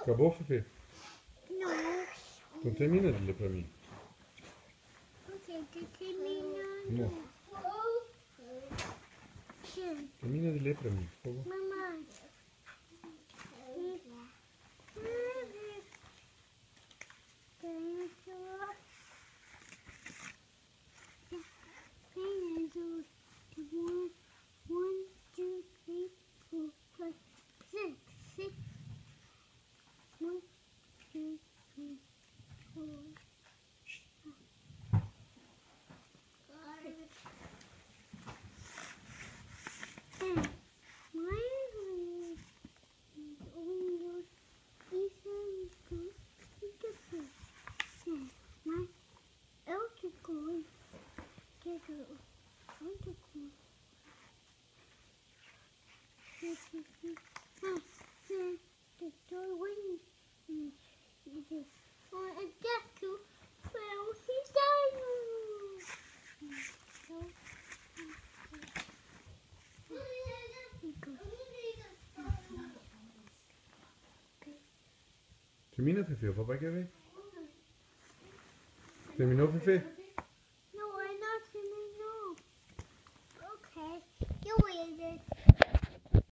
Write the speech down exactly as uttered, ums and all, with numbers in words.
Acabou, Fefe? Não. Então termina de ler pra mim. Ok, tô terminando. Amor, termina de ler pra mim, por favor. Mamãe. One, two, three, four, five, six, six. One, two, three, four. Hey, why is it only these are good? My elder going get a elder going. The doorway is on a deck. Well, he's dying. Termina, Fefe, o papai quer ver. Terminou, Fefe? No, I'm not terminando. Okay, you waited.